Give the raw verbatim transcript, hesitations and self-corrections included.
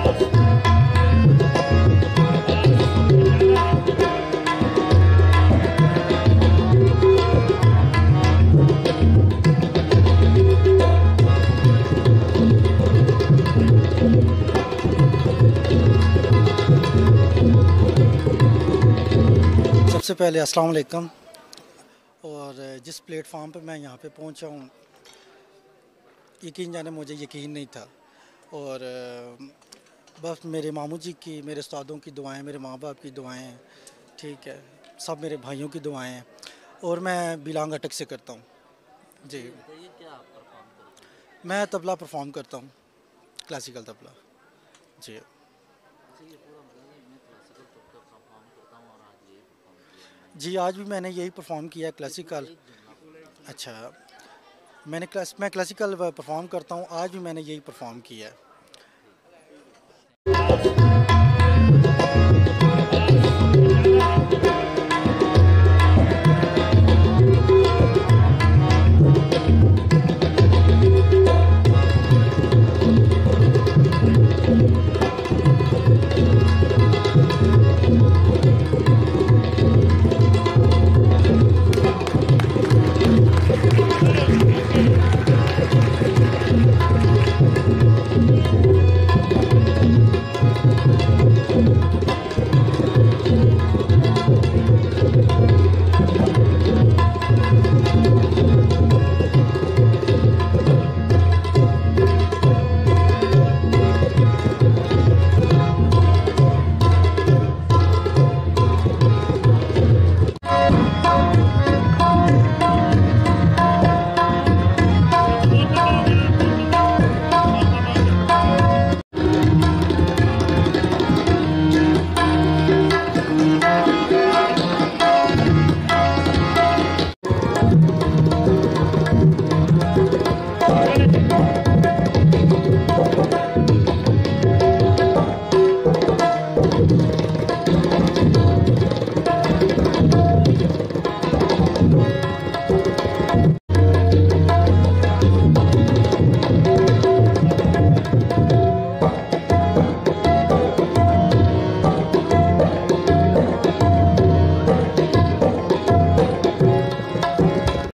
सबसे पहले अस्सलाम वालेकुम। और जिस प्लेटफार्म पे मैं यहाँ पे पहुँचा हूँ, यकीन जाने मुझे यकीन नहीं था। और बस मेरे मामू जी की, मेरे उस्तादों की दुआएं, मेरे माँ बाप की दुआएं, ठीक है, सब मेरे भाइयों की दुआएं हैं। और मैं बिलोंग अटक से करता हूँ जी। क्या आप परफॉर्म करते हैं? मैं तबला परफॉर्म करता हूँ, क्लासिकल तबला जी। अच्छा, ये पूरा मतलब है, मैं क्लासिकल तबला परफॉर्म करता हूँ और आज यही परफॉर्म किया मैंने। जी आज भी मैंने यही परफॉर्म किया ये पूरा क्लासिकल। एक जुमला बोला। अच्छा, मैंने क्लास मैं क्लासिकल परफॉर्म करता हूँ, आज भी मैंने यही परफॉर्म किया है।